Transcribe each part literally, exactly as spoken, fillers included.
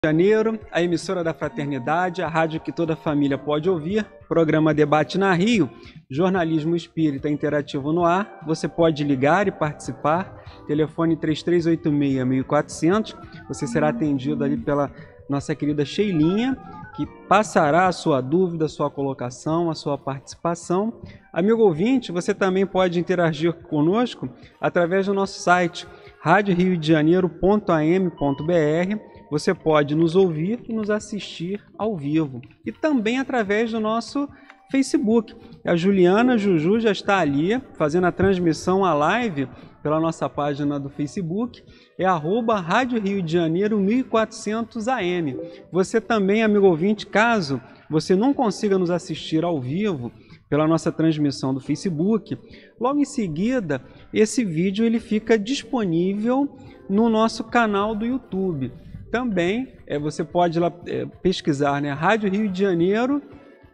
Janeiro, a emissora da Fraternidade, a rádio que toda família pode ouvir, programa Debate na Rio, jornalismo espírita interativo no ar. Você pode ligar e participar, telefone três três oito seis, mil e quatrocentos, você será atendido ali pela nossa querida Sheilinha, que passará a sua dúvida, a sua colocação, a sua participação. Amigo ouvinte, você também pode interagir conosco através do nosso site, rádio rio de janeiro ponto a m ponto b r. Você pode nos ouvir e nos assistir ao vivo. E também através do nosso Facebook. A Juliana Juju já está ali, fazendo a transmissão, a live, pela nossa página do Facebook. É arroba Rádio Rio de Janeiro mil e quatrocentos A M. Você também, amigo ouvinte, caso você não consiga nos assistir ao vivo, pela nossa transmissão do Facebook, logo em seguida, esse vídeo ele fica disponível no nosso canal do YouTube. Também é, você pode lá, é, pesquisar, né, Rádio Rio de Janeiro,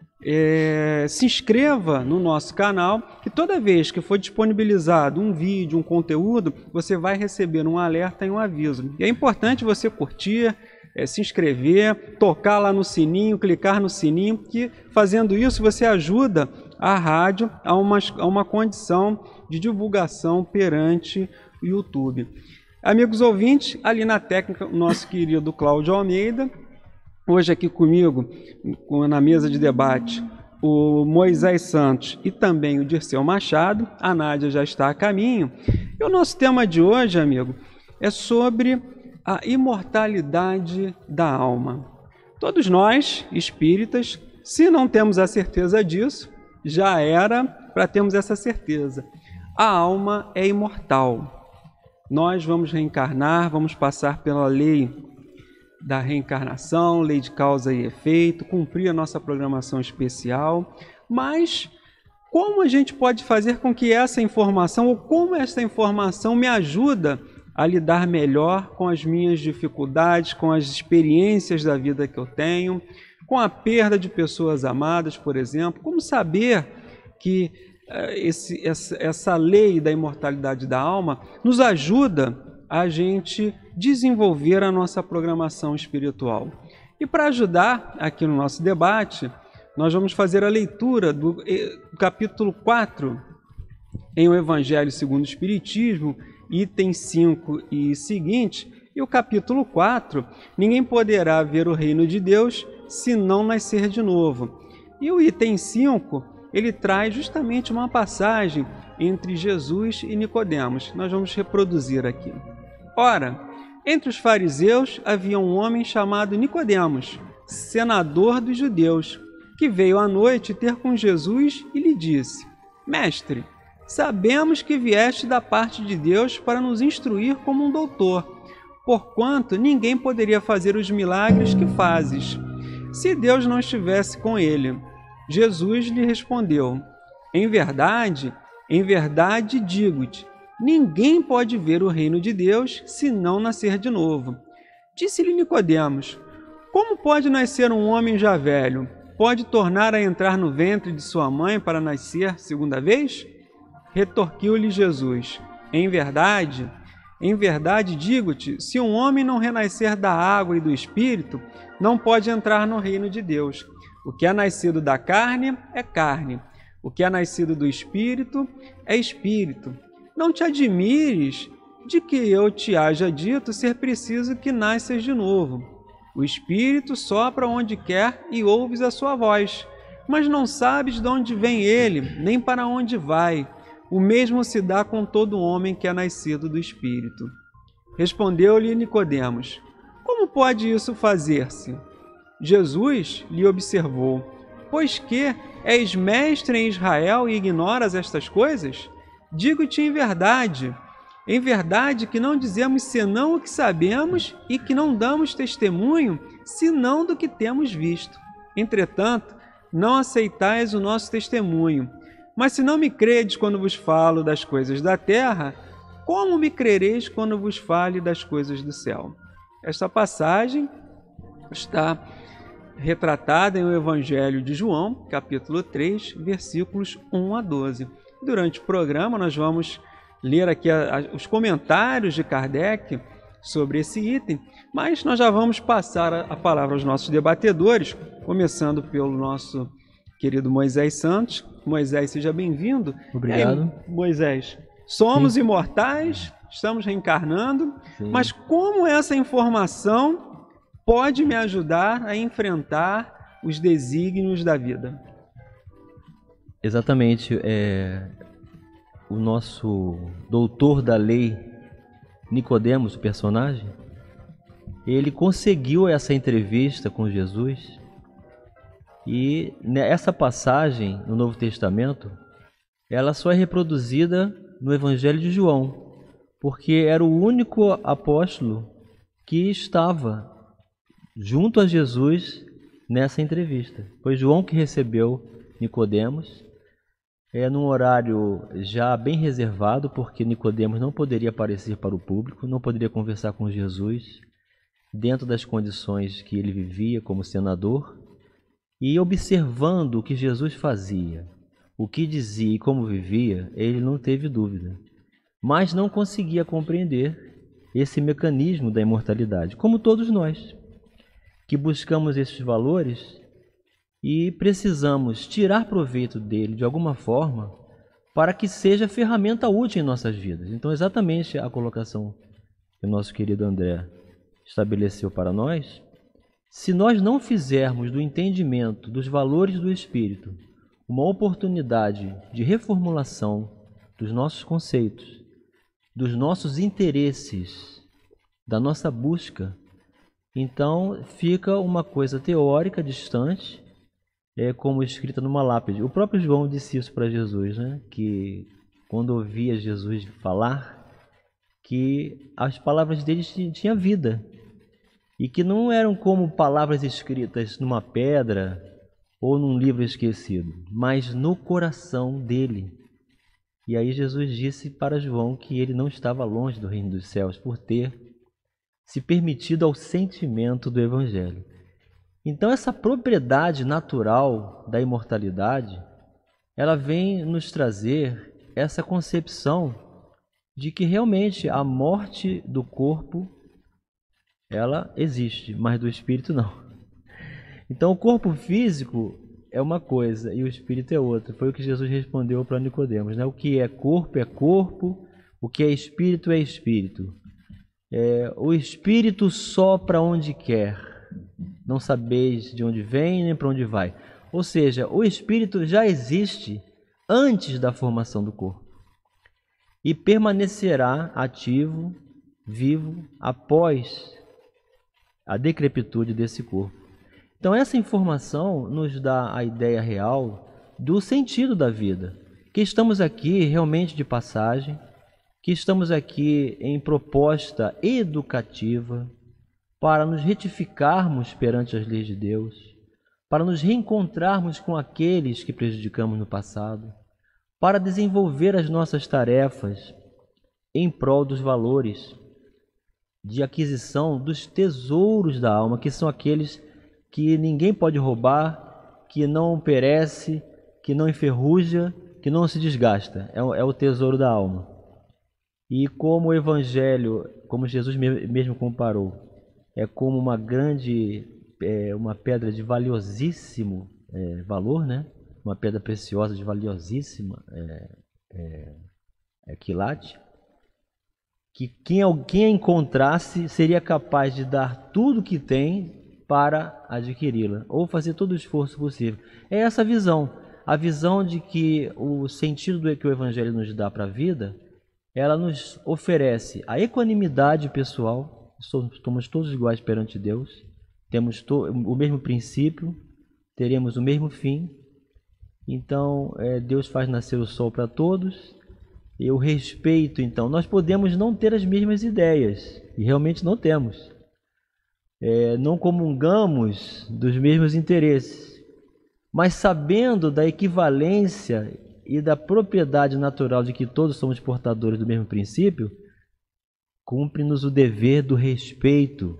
é, se inscreva no nosso canal, que toda vez que for disponibilizado um vídeo, um conteúdo, você vai receber um alerta e um aviso. E é importante você curtir, é, se inscrever, tocar lá no sininho, clicar no sininho, que fazendo isso você ajuda a rádio a uma, a uma condição de divulgação perante o YouTube. Amigos ouvintes, ali na técnica, o nosso querido Cláudio Almeida, hoje aqui comigo, na mesa de debate, o Moisés Santos e também o Dirceu Machado. A Nádia já está a caminho. E o nosso tema de hoje, amigo, é sobre a imortalidade da alma. Todos nós, espíritas, se não temos a certeza disso, já era para termos essa certeza. A alma é imortal. Nós vamos reencarnar, vamos passar pela lei da reencarnação, lei de causa e efeito, cumprir a nossa programação especial, mas como a gente pode fazer com que essa informação, ou como essa informação me ajuda a lidar melhor com as minhas dificuldades, com as experiências da vida que eu tenho, com a perda de pessoas amadas, por exemplo, como saber que Esse, essa, essa lei da imortalidade da alma nos ajuda a gente desenvolver a nossa programação espiritual. E para ajudar aqui no nosso debate, nós vamos fazer a leitura do, do capítulo quatro em O Evangelho segundo o Espiritismo, item cinco e seguinte, e o capítulo quatro, ninguém poderá ver o reino de Deus se não nascer de novo. E o item cinco, ele traz justamente uma passagem entre Jesus e Nicodemos. Nós vamos reproduzir aqui. Ora, entre os fariseus havia um homem chamado Nicodemos, senador dos judeus, que veio à noite ter com Jesus e lhe disse: Mestre, sabemos que vieste da parte de Deus para nos instruir como um doutor, porquanto ninguém poderia fazer os milagres que fazes, se Deus não estivesse com ele. Jesus lhe respondeu: Em verdade, em verdade digo-te, ninguém pode ver o reino de Deus se não nascer de novo. Disse-lhe Nicodemos: Como pode nascer um homem já velho? Pode tornar a entrar no ventre de sua mãe para nascer segunda vez? Retorquiu-lhe Jesus: Em verdade, em verdade digo-te, se um homem não renascer da água e do Espírito, não pode entrar no reino de Deus. O que é nascido da carne é carne, o que é nascido do Espírito é Espírito. Não te admires de que eu te haja dito ser preciso que nasças de novo. O Espírito sopra onde quer e ouves a sua voz, mas não sabes de onde vem ele, nem para onde vai. O mesmo se dá com todo homem que é nascido do Espírito. Respondeu-lhe Nicodemos: Como pode isso fazer-se? Jesus lhe observou: Pois que és mestre em Israel e ignoras estas coisas? Digo-te em verdade, em verdade que não dizemos senão o que sabemos e que não damos testemunho senão do que temos visto. Entretanto, não aceitais o nosso testemunho. Mas se não me credes quando vos falo das coisas da terra, como me crereis quando vos fale das coisas do céu? Esta passagem está retratada em O Evangelho de João, capítulo três, versículos um a doze. Durante o programa, nós vamos ler aqui a, a, os comentários de Kardec sobre esse item, mas nós já vamos passar a palavra aos nossos debatedores, começando pelo nosso querido Moisés Santos. Moisés, seja bem-vindo. Obrigado. Aí, Moisés, somos Sim. imortais, estamos reencarnando, Sim. mas como essa informação pode me ajudar a enfrentar os desígnios da vida? Exatamente. É, o nosso doutor da lei, Nicodemos, o personagem, ele conseguiu essa entrevista com Jesus, e essa passagem no Novo Testamento, ela só é reproduzida no Evangelho de João, porque era o único apóstolo que estava junto a Jesus nessa entrevista. Foi João que recebeu Nicodemos, é num horário já bem reservado, porque Nicodemos não poderia aparecer para o público, não poderia conversar com Jesus dentro das condições que ele vivia como senador, e observando o que Jesus fazia, o que dizia e como vivia, ele não teve dúvida, mas não conseguia compreender esse mecanismo da imortalidade, como todos nós, que buscamos esses valores e precisamos tirar proveito dele de alguma forma para que seja ferramenta útil em nossas vidas. Então, exatamente a colocação que o nosso querido André estabeleceu para nós, se nós não fizermos do entendimento dos valores do Espírito uma oportunidade de reformulação dos nossos conceitos, dos nossos interesses, da nossa busca, então fica uma coisa teórica, distante, é como escrita numa lápide. O próprio João disse isso para Jesus, né? Que quando ouvia Jesus falar, que as palavras dele tinham vida, e que não eram como palavras escritas numa pedra ou num livro esquecido, mas no coração dele. E aí Jesus disse para João que ele não estava longe do reino dos céus por ter se permitido ao sentimento do Evangelho. Então essa propriedade natural da imortalidade, ela vem nos trazer essa concepção de que realmente a morte do corpo, ela existe, mas do espírito não. Então o corpo físico é uma coisa e o espírito é outra. Foi o que Jesus respondeu para Nicodemos, né? O que é corpo é corpo, o que é espírito é espírito. É, o espírito sopra onde quer, não sabeis de onde vem nem para onde vai. Ou seja, o espírito já existe antes da formação do corpo e permanecerá ativo, vivo, após a decrepitude desse corpo. Então essa informação nos dá a ideia real do sentido da vida, que estamos aqui realmente de passagem, que estamos aqui em proposta educativa para nos retificarmos perante as leis de Deus, para nos reencontrarmos com aqueles que prejudicamos no passado, para desenvolver as nossas tarefas em prol dos valores de aquisição dos tesouros da alma, que são aqueles que ninguém pode roubar, que não perece, que não enferruja, que não se desgasta. É o tesouro da alma. E como o Evangelho, como Jesus mesmo comparou, é como uma grande, é, uma pedra de valiosíssimo é, valor, né? Uma pedra preciosa de valiosíssima é, é, é, quilate, que quem, quem a encontrasse seria capaz de dar tudo que tem para adquiri-la, ou fazer todo o esforço possível. É essa visão, a visão de que o sentido do que o Evangelho nos dá para a vida, ela nos oferece a equanimidade pessoal, somos todos iguais perante Deus, temos o mesmo princípio, teremos o mesmo fim. Então, é, Deus faz nascer o sol para todos, e o respeito, então, nós podemos não ter as mesmas ideias, e realmente não temos. É, não comungamos dos mesmos interesses, mas sabendo da equivalência e da propriedade natural de que todos somos portadores do mesmo princípio, cumpre-nos o dever do respeito,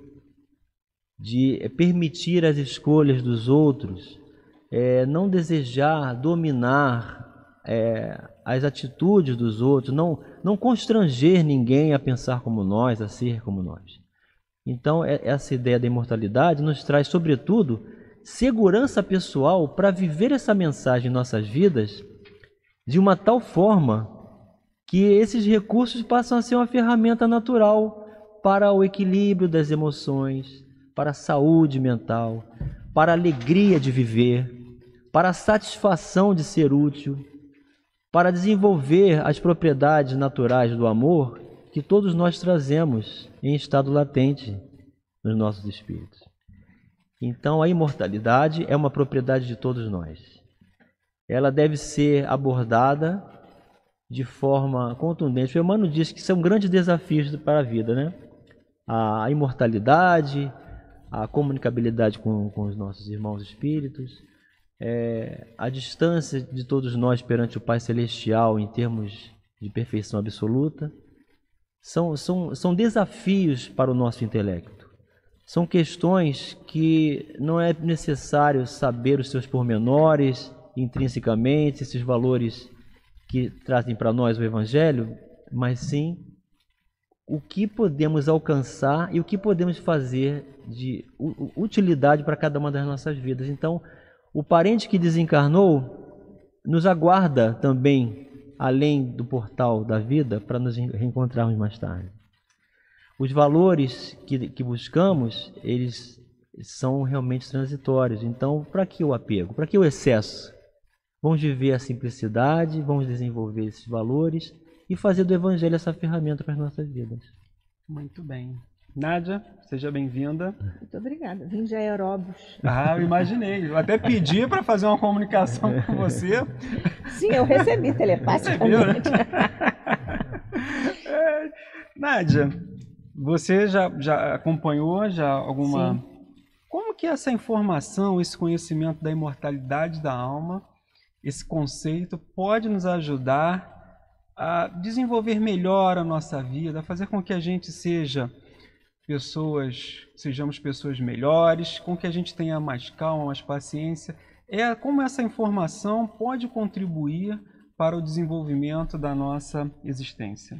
de permitir as escolhas dos outros, é, não desejar dominar é, as atitudes dos outros, não, não constranger ninguém a pensar como nós, a ser como nós. Então, essa ideia da imortalidade nos traz, sobretudo, segurança pessoal para viver essa mensagem em nossas vidas de uma tal forma que esses recursos passam a ser uma ferramenta natural para o equilíbrio das emoções, para a saúde mental, para a alegria de viver, para a satisfação de ser útil, para desenvolver as propriedades naturais do amor que todos nós trazemos em estado latente nos nossos espíritos. Então, a imortalidade é uma propriedade de todos nós. Ela deve ser abordada de forma contundente. O Emmanuel diz que são grandes desafios para a vida, né? A imortalidade, a comunicabilidade com, com os nossos irmãos espíritos, é, a distância de todos nós perante o Pai Celestial em termos de perfeição absoluta, são, são, são desafios para o nosso intelecto. São questões que não é necessário saber os seus pormenores intrinsecamente, esses valores que trazem para nós o Evangelho, mas sim o que podemos alcançar e o que podemos fazer de utilidade para cada uma das nossas vidas. Então, o parente que desencarnou nos aguarda também além do portal da vida para nos reencontrarmos mais tarde. Os valores que, que buscamos, eles são realmente transitórios. Então, para que o apego? Para que o excesso? Vamos viver a simplicidade, vamos desenvolver esses valores e fazer do Evangelho essa ferramenta para as nossas vidas. Muito bem. Nádia, seja bem-vinda. Muito obrigada. Vim de Aeróbus. Ah, eu imaginei. Eu até pedi para fazer uma comunicação com você. Sim, eu recebi telepaticamente. é, Nádia, você já, já acompanhou já alguma... Sim. Como que essa informação, esse conhecimento da imortalidade da alma, esse conceito pode nos ajudar a desenvolver melhor a nossa vida, a fazer com que a gente seja pessoas, sejamos pessoas melhores, com que a gente tenha mais calma, mais paciência? É como essa informação pode contribuir para o desenvolvimento da nossa existência?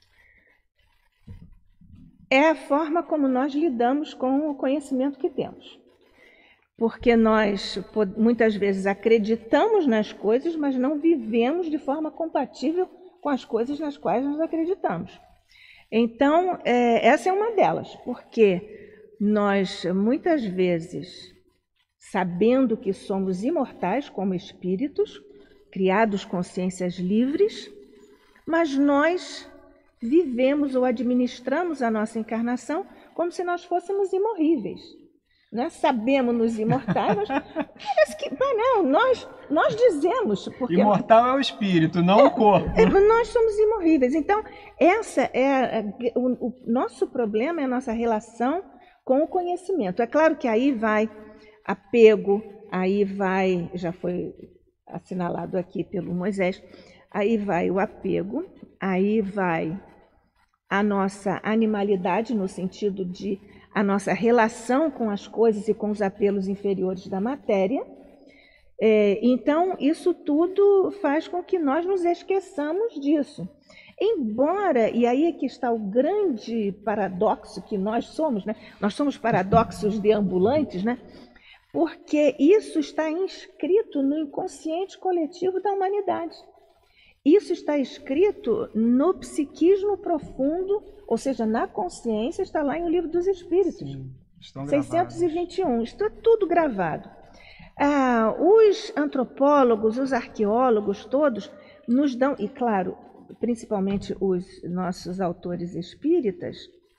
É a forma como nós lidamos com o conhecimento que temos. Porque nós muitas vezes acreditamos nas coisas, mas não vivemos de forma compatível com as coisas nas quais nós acreditamos. Então, é, essa é uma delas, porque nós muitas vezes, sabendo que somos imortais como espíritos, criados consciências livres, mas nós vivemos ou administramos a nossa encarnação como se nós fôssemos imorríveis. Né? Sabemos nos imortais, mas parece que mas não, nós, nós dizemos... Porque imortal é o espírito, não é, o corpo. É, nós somos imorríveis. Então, essa é o, o nosso problema, é a nossa relação com o conhecimento. É claro que aí vai apego, aí vai, já foi assinalado aqui pelo Moisés, aí vai o apego, aí vai a nossa animalidade, no sentido de a nossa relação com as coisas e com os apelos inferiores da matéria. É, então, isso tudo faz com que nós nos esqueçamos disso. Embora, e aí é que está o grande paradoxo que nós somos, né? Nós somos paradoxos deambulantes, né? Porque isso está inscrito no inconsciente coletivo da humanidade. Isso está escrito no psiquismo profundo, ou seja, na consciência, está lá em O Livro dos Espíritos. Sim, estão seiscentos e vinte e um, isso é tudo gravado. Ah, os antropólogos, os arqueólogos todos nos dão, e claro, principalmente os nossos autores espíritas,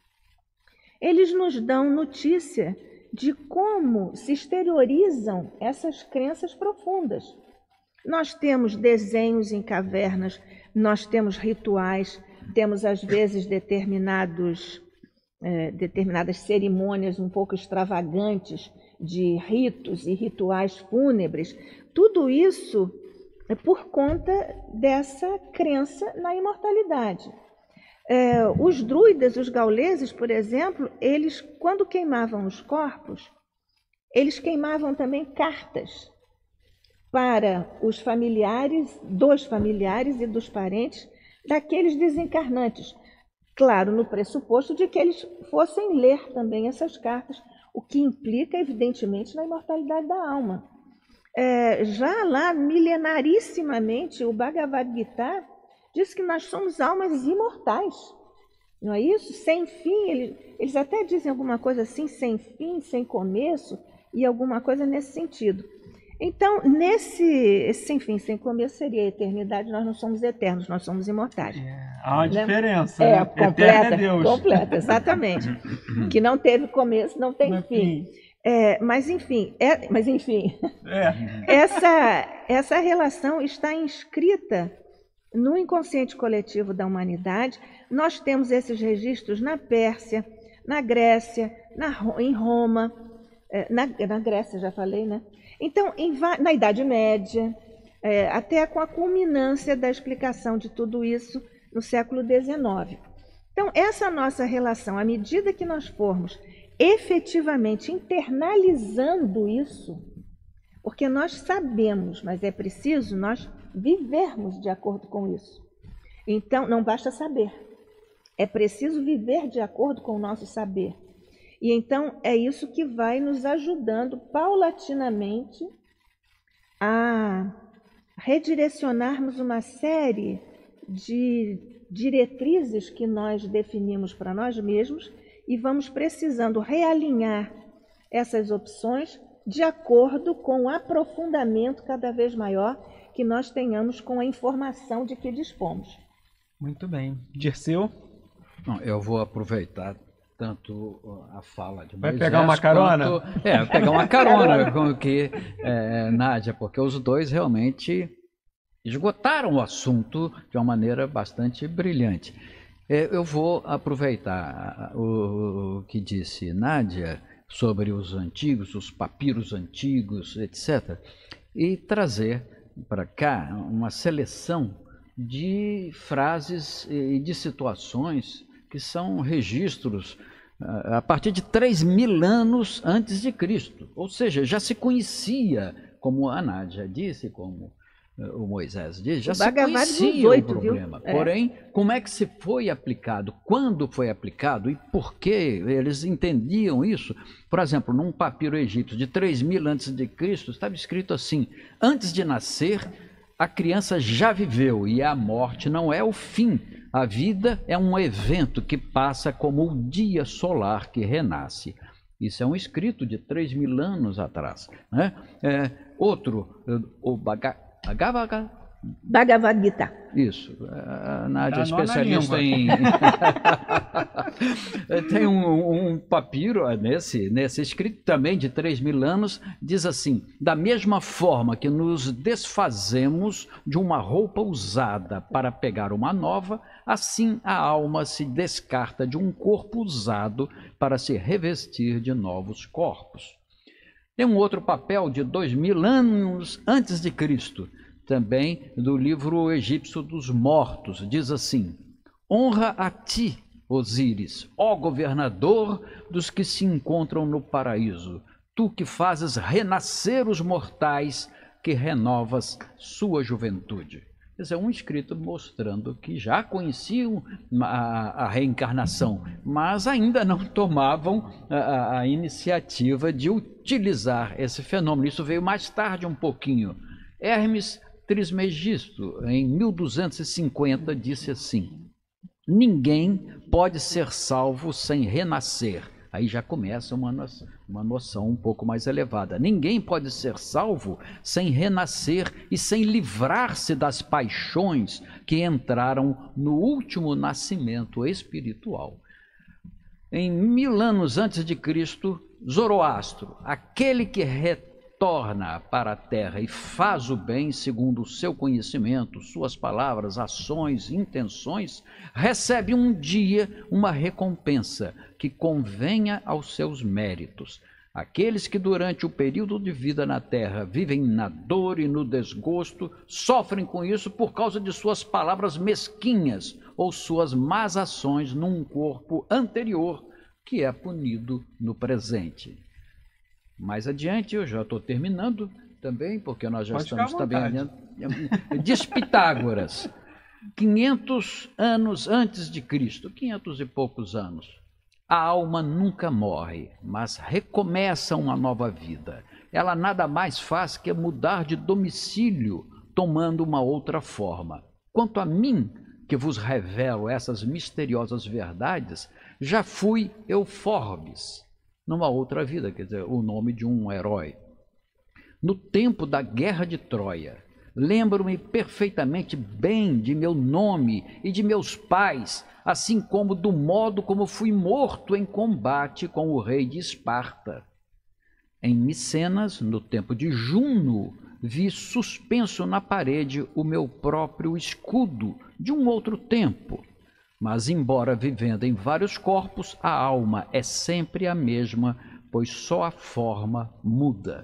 eles nos dão notícia de como se exteriorizam essas crenças profundas. Nós temos desenhos em cavernas, nós temos rituais, temos às vezes determinados, eh, determinadas cerimônias um pouco extravagantes de ritos e rituais fúnebres. Tudo isso é por conta dessa crença na imortalidade. Eh, os druidas, os gauleses, por exemplo, eles, quando queimavam os corpos, eles queimavam também cartas. para os familiares, dos familiares e dos parentes daqueles desencarnantes. Claro, no pressuposto de que eles fossem ler também essas cartas, o que implica, evidentemente, na imortalidade da alma. É, já lá, milenarissimamente, o Bhagavad Gita diz que nós somos almas imortais. Não é isso? Sem fim, eles, eles até dizem alguma coisa assim, sem fim, sem começo, e alguma coisa nesse sentido. Então, nesse esse sem fim, sem começo, seria a eternidade. Nós não somos eternos, nós somos imortais. É, há uma né? diferença. É, né? completa, é Deus. completa, exatamente. Que não teve começo, não tem No fim. fim. É, mas enfim, é, mas enfim, É. essa, essa relação está inscrita no inconsciente coletivo da humanidade. Nós temos esses registros na Pérsia, na Grécia, na, em Roma, na, na Grécia, já falei, né? Então, em, na Idade Média, é, até com a culminância da explicação de tudo isso no século dezenove. Então, essa nossa relação, à medida que nós formos efetivamente internalizando isso, porque nós sabemos, mas é preciso nós vivermos de acordo com isso. Então, não basta saber, é preciso viver de acordo com o nosso saber. E então é isso que vai nos ajudando paulatinamente a redirecionarmos uma série de diretrizes que nós definimos para nós mesmos e vamos precisando realinhar essas opções de acordo com o aprofundamento cada vez maior que nós tenhamos com a informação de que dispomos. Muito bem. Dirceu? Não, eu vou aproveitar tanto a fala de Vai Moisés pegar uma carona? Quanto, é, pegar uma carona com que é, Nádia, porque os dois realmente esgotaram o assunto de uma maneira bastante brilhante. É, eu vou aproveitar o, o que disse Nádia sobre os antigos, os papiros antigos, etcétera, e trazer para cá uma seleção de frases e de situações que são registros a partir de três mil anos antes de Cristo. Ou seja, já se conhecia, como a Nádia disse, como o Moisés disse, já se conhecia o problema. Porém, como é que se foi aplicado, quando foi aplicado e por que eles entendiam isso? Por exemplo, num papiro egípcio de três mil antes de Cristo, estava escrito assim: antes de nascer, a criança já viveu e a morte não é o fim. A vida é um evento que passa como o dia solar que renasce. Isso é um escrito de três mil anos atrás. Né? É, outro, o Bhagavad Bhagavad Gita. Isso. A Nádia é Da nona especialista língua. em... Tem um, um papiro nesse, nesse escrito também de três mil anos, diz assim: da mesma forma que nos desfazemos de uma roupa usada para pegar uma nova, assim a alma se descarta de um corpo usado para se revestir de novos corpos. Tem um outro papel de dois mil anos antes de Cristo, também do livro egípcio dos mortos, diz assim: honra a ti, Osíris, ó governador dos que se encontram no paraíso, tu que fazes renascer os mortais, que renovas sua juventude. Esse é um escrito mostrando que já conheciam a, a reencarnação, mas ainda não tomavam a, a iniciativa de utilizar esse fenômeno. Isso veio mais tarde um pouquinho. Hermes Trismegisto, em mil duzentos e cinquenta, disse assim: ninguém pode ser salvo sem renascer. Aí já começa uma noção, uma noção um pouco mais elevada. Ninguém pode ser salvo sem renascer e sem livrar-se das paixões que entraram no último nascimento espiritual. Em mil anos antes de Cristo, Zoroastro, aquele que retorna para a terra e faz o bem segundo o seu conhecimento, suas palavras, ações, intenções, recebe um dia uma recompensa que convenha aos seus méritos. Aqueles que durante o período de vida na terra vivem na dor e no desgosto, sofrem com isso por causa de suas palavras mesquinhas ou suas más ações num corpo anterior que é punido no presente. Mais adiante, eu já estou terminando, também, porque nós já Pode estamos ficar à também vontade. olhando. Diz Pitágoras, quinhentos anos antes de Cristo, quinhentos e poucos anos, a alma nunca morre, mas recomeça uma nova vida. Ela nada mais faz que mudar de domicílio, tomando uma outra forma. Quanto a mim, que vos revelo essas misteriosas verdades, já fui Euforbes, numa outra vida, quer dizer, o nome de um herói. No tempo da guerra de Troia, lembro-me perfeitamente bem de meu nome e de meus pais, assim como do modo como fui morto em combate com o rei de Esparta. Em Micenas, no tempo de Juno, vi suspenso na parede o meu próprio escudo de um outro tempo. Mas, embora vivendo em vários corpos, a alma é sempre a mesma, pois só a forma muda.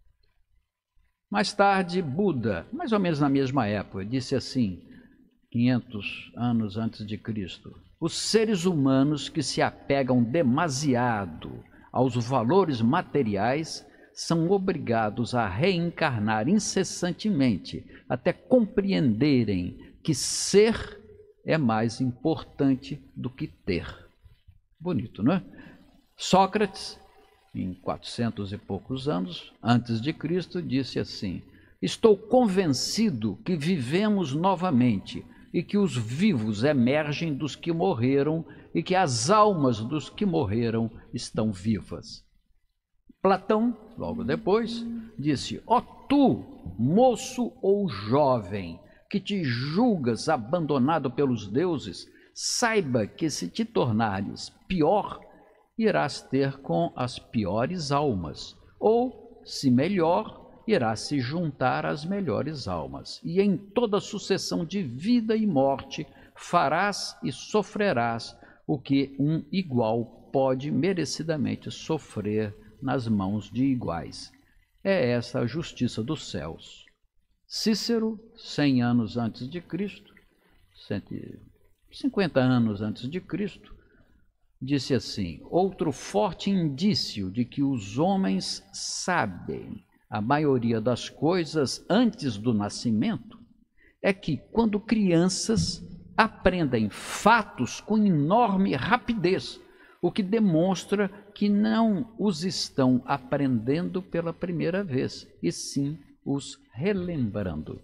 Mais tarde, Buda, mais ou menos na mesma época, disse assim, quinhentos anos antes de Cristo, os seres humanos que se apegam demasiado aos valores materiais são obrigados a reencarnar incessantemente até compreenderem que ser é mais importante do que ter. Bonito, não é? Sócrates, em quatrocentos e poucos anos antes de Cristo, disse assim, estou convencido que vivemos novamente e que os vivos emergem dos que morreram e que as almas dos que morreram estão vivas. Platão, logo depois, disse, ó tu, moço ou jovem, que te julgas abandonado pelos deuses, saiba que se te tornares pior, irás ter com as piores almas, ou, se melhor, irás se juntar às melhores almas, e em toda sucessão de vida e morte farás e sofrerás o que um igual pode merecidamente sofrer nas mãos de iguais. É essa a justiça dos céus. Cícero, cem anos antes de Cristo, cento e cinquenta anos antes de Cristo, disse assim, outro forte indício de que os homens sabem a maioria das coisas antes do nascimento é que, quando crianças, aprendem fatos com enorme rapidez, o que demonstra que não os estão aprendendo pela primeira vez, e sim os relembrando.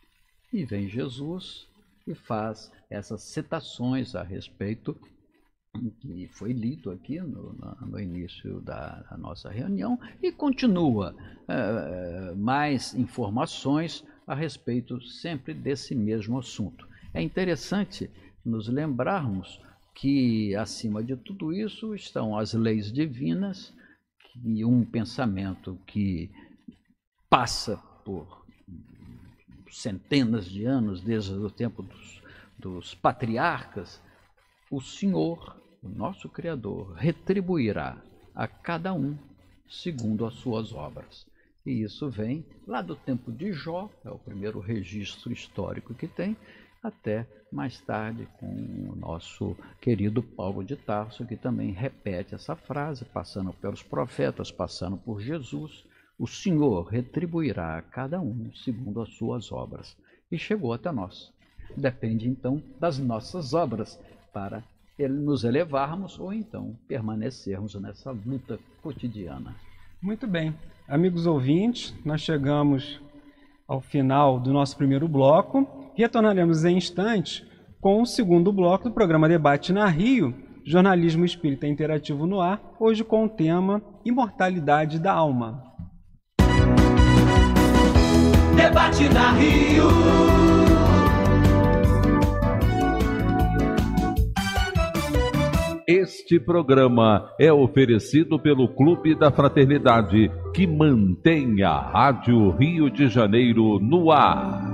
E vem Jesus e faz essas citações a respeito, que foi lido aqui no, no início da, da nossa reunião, e continua uh, mais informações a respeito sempre desse mesmo assunto. É interessante nos lembrarmos que, acima de tudo isso, estão as leis divinas e um pensamento que passa por centenas de anos, desde o tempo dos, dos patriarcas. O Senhor, o nosso Criador, retribuirá a cada um segundo as suas obras. E isso vem lá do tempo de Jó, é o primeiro registro histórico que tem, até mais tarde com o nosso querido Paulo de Tarso, que também repete essa frase, passando pelos profetas, passando por Jesus, o Senhor retribuirá a cada um segundo as suas obras. E chegou até nós. Depende então das nossas obras para nos elevarmos ou então permanecermos nessa luta cotidiana. Muito bem. Amigos ouvintes, nós chegamos ao final do nosso primeiro bloco. Retornaremos em instantes com o segundo bloco do programa Debate na Rio, Jornalismo Espírita Interativo no Ar, hoje com o tema Imortalidade da Alma. Debate na Rio. Este programa é oferecido pelo Clube da Fraternidade, que mantém a Rádio Rio de Janeiro no ar.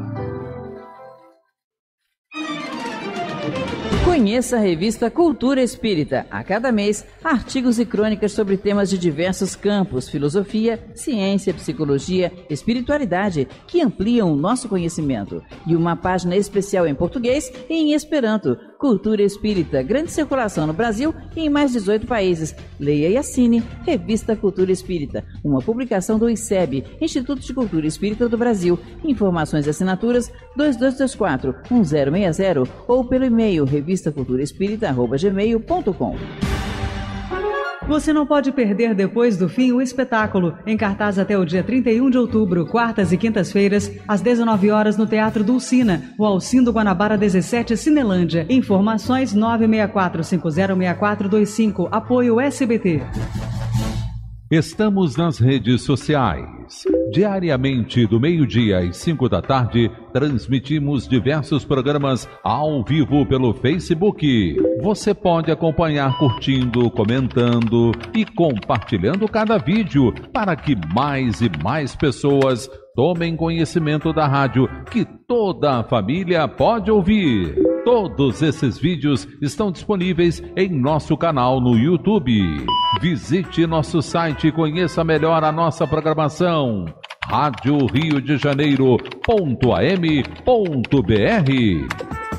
Conheça a revista Cultura Espírita. A cada mês, artigos e crônicas sobre temas de diversos campos, filosofia, ciência, psicologia, espiritualidade, que ampliam o nosso conhecimento. E uma página especial em português e em esperanto, Cultura Espírita, grande circulação no Brasil e em mais dezoito países. Leia e assine Revista Cultura Espírita, uma publicação do I C E B, Instituto de Cultura Espírita do Brasil. Informações e assinaturas dois dois dois quatro, um zero seis zero ou pelo e-mail revista cultura espírita arroba gmail ponto com. Você não pode perder depois do fim o espetáculo, em cartaz até o dia trinta e um de outubro, quartas e quintas-feiras, às dezenove horas no Teatro Dulcina, o Alcindo Guanabara dezessete, Cinelândia. Informações nove seis quatro cinco zero seis quatro dois cinco, apoio S B T. Estamos nas redes sociais. Diariamente, do meio-dia às cinco da tarde, transmitimos diversos programas ao vivo pelo Facebook. Você pode acompanhar curtindo, comentando e compartilhando cada vídeo para que mais e mais pessoas tomem conhecimento da rádio que toda a família pode ouvir. Todos esses vídeos estão disponíveis em nosso canal no YouTube. Visite nosso site e conheça melhor a nossa programação. rádio rio de janeiro ponto a m ponto b r.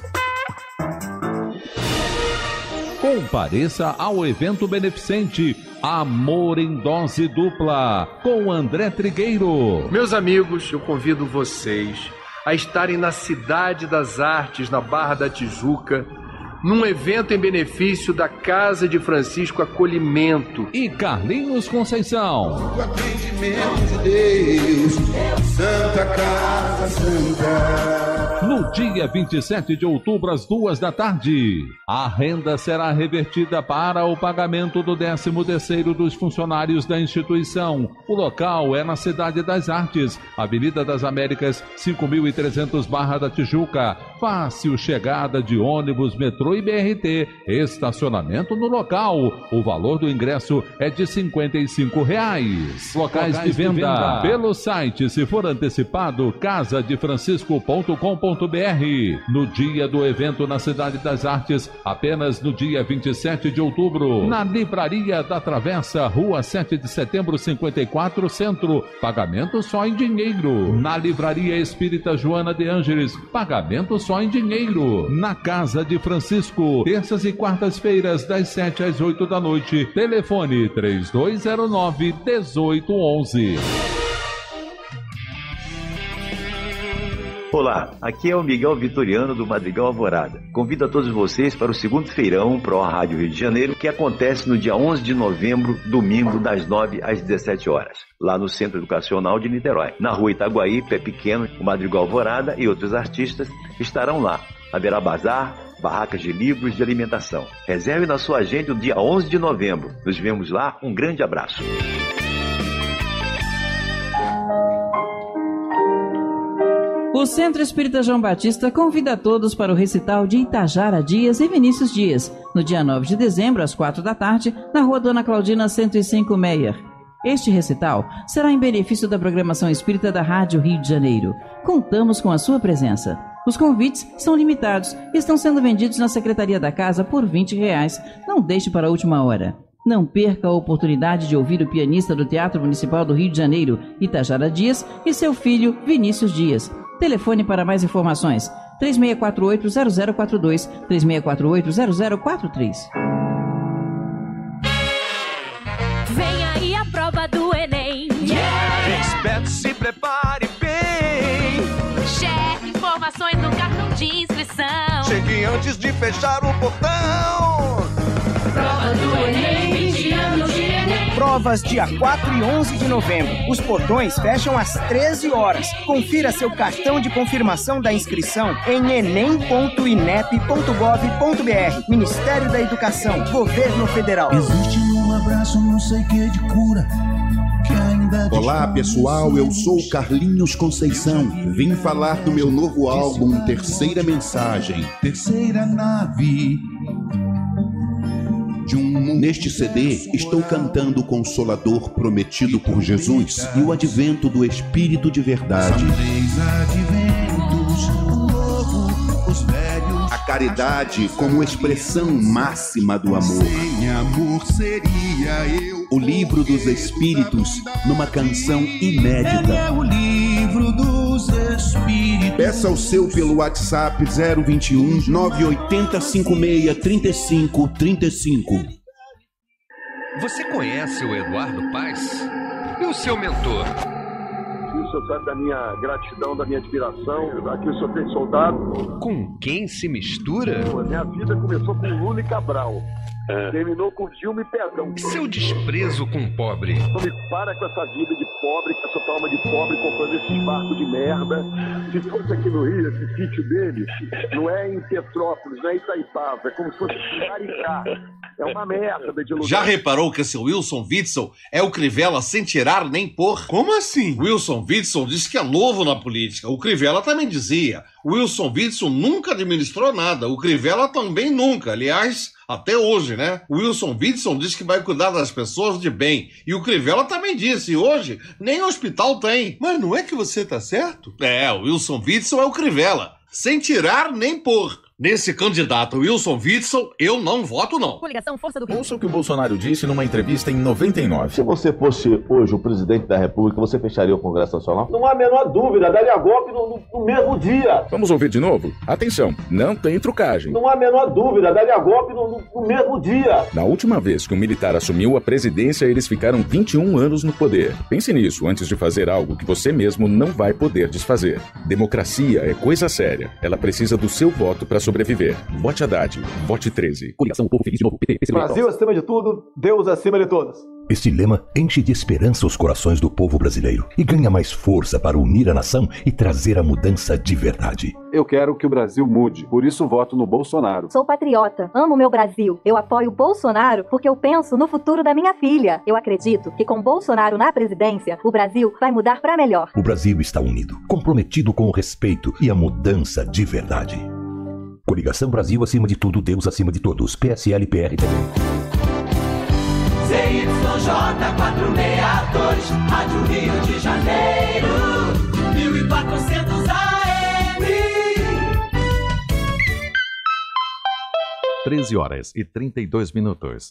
Compareça ao evento beneficente Amor em Dose Dupla, com André Trigueiro. Meus amigos, eu convido vocês a estarem na Cidade das Artes, na Barra da Tijuca, num evento em benefício da Casa de Francisco Acolhimento. E Carlinhos Conceição. O atendimento de Deus, Santa Casa Santa. No dia vinte e sete de outubro, às duas da tarde, a renda será revertida para o pagamento do décimo terceiro dos funcionários da instituição. O local é na Cidade das Artes, Avenida das Américas, cinco mil e trezentos, Barra da Tijuca. Fácil chegada de ônibus, metrô e B R T. Estacionamento no local. O valor do ingresso é de cinquenta e cinco reais. Locais, Locais de, venda. de venda pelo site, se for antecipado, casa de francisco ponto com ponto b r. No dia do evento na Cidade das Artes, apenas no dia vinte e sete de outubro, na Livraria da Travessa, Rua sete de setembro, cinquenta e quatro, Centro. Pagamento só em dinheiro. Na Livraria Espírita Joana de Ângeles, pagamento só em dinheiro. Na Casa de Francisco, terças e quartas-feiras, das sete às oito da noite. Telefone três dois zero nove, um oito um um. Olá, aqui é o Miguel Vitoriano do Madrigal Alvorada. Convido a todos vocês para o segundo feirão Pro Rádio Rio de Janeiro, que acontece no dia onze de novembro, domingo, das nove às dezessete horas, lá no Centro Educacional de Niterói. Na Rua Itaguaí, Pé Pequeno, o Madrigal Alvorada e outros artistas estarão lá. Haverá bazar, barracas de livros de alimentação. Reserve na sua agenda o dia onze de novembro. Nos vemos lá. Um grande abraço. O Centro Espírita João Batista convida a todos para o recital de Itajara Dias e Vinícius Dias, no dia nove de dezembro, às quatro da tarde, na Rua Dona Claudina cento e cinco, Meyer. Este recital será em benefício da programação espírita da Rádio Rio de Janeiro. Contamos com a sua presença. Os convites são limitados e estão sendo vendidos na Secretaria da Casa por vinte reais. Não deixe para a última hora. Não perca a oportunidade de ouvir o pianista do Teatro Municipal do Rio de Janeiro, Itajara Dias, e seu filho, Vinícius Dias. Telefone para mais informações, três seis quatro oito, zero zero quatro dois, três seis quatro oito, zero zero quatro três. Vem aí a prova do Enem. Yeah! Esperto, se prepare bem. Cheque informações no cartão de inscrição. Chegue antes de fechar o portão. Prova do Enem, vinte anos de Enem. Provas dia quatro e onze de novembro. Os portões fecham às treze horas. Confira seu cartão de confirmação da inscrição em enem ponto inep ponto gov ponto br. Ministério da Educação, Governo Federal. Existe um abraço, não sei que de cura. Olá pessoal, eu sou Carlinhos Conceição. Vim falar do meu novo álbum Terceira Mensagem. Terceira nave. Neste C D, estou cantando o Consolador prometido por Jesus e o advento do Espírito de verdade. A caridade como expressão máxima do amor. O livro dos Espíritos numa canção inédita. espírito. Peça o seu pelo WhatsApp zero vinte e um, nove oito zero, cinco seis, três cinco três cinco. Você conhece o Eduardo Paes? E o seu mentor? O senhor sabe da minha gratidão, da minha admiração. Aqui o senhor tem soldado. Com quem se mistura? A minha vida começou com Lula e Cabral. É. Terminou com Dilma e Pedrão. Seu desprezo com o pobre. Não me para com essa vida de pobre, com essa palma de pobre, comprando esses barcos de merda. Se fosse aqui no Rio, esse sítio dele, não é em Petrópolis, não é em Itaipava, é como se fosse em Maricá. É uma merda de lugar. Já reparou que esse Wilson Witzel é o Crivella sem tirar nem pôr? Como assim? Wilson Witzel diz que é novo na política. O Crivella também dizia. Wilson Witzel nunca administrou nada. O Crivella também nunca. Aliás, até hoje, né? O Wilson Witzel diz que vai cuidar das pessoas de bem. E o Crivella também disse. E hoje, nem hospital tem. Mas não é que você tá certo? É, o Wilson Witzel é o Crivella. Sem tirar nem pôr. Nesse candidato Wilson Witzel, eu não voto não. Coligação Força do Rio. Ouça o que o Bolsonaro disse numa entrevista em noventa e nove. Se você fosse hoje o presidente da República, você fecharia o Congresso Nacional? Não há a menor dúvida, daria golpe no, no, no mesmo dia. Vamos ouvir de novo? Atenção, não tem trucagem. Não há a menor dúvida, daria golpe no, no, no mesmo dia. Na última vez que um militar assumiu a presidência, eles ficaram vinte e um anos no poder. Pense nisso antes de fazer algo que você mesmo não vai poder desfazer. Democracia é coisa séria. Ela precisa do seu voto para sobreviver. Vote Haddad. Vote treze. Coligação Povo Feliz de Novo. P T, P C B. Brasil acima de tudo, Deus acima de todos. Este lema enche de esperança os corações do povo brasileiro e ganha mais força para unir a nação e trazer a mudança de verdade. Eu quero que o Brasil mude, por isso voto no Bolsonaro. Sou patriota, amo meu Brasil. Eu apoio Bolsonaro porque eu penso no futuro da minha filha. Eu acredito que com Bolsonaro na presidência, o Brasil vai mudar para melhor. O Brasil está unido, comprometido com o respeito e a mudança de verdade. Coligação Brasil acima de tudo, Deus acima de todos. P S L, P R T V. Z Y J quatrocentos e sessenta e dois, Rádio Rio de Janeiro, mil e quatrocentos A M. treze horas e trinta e dois minutos.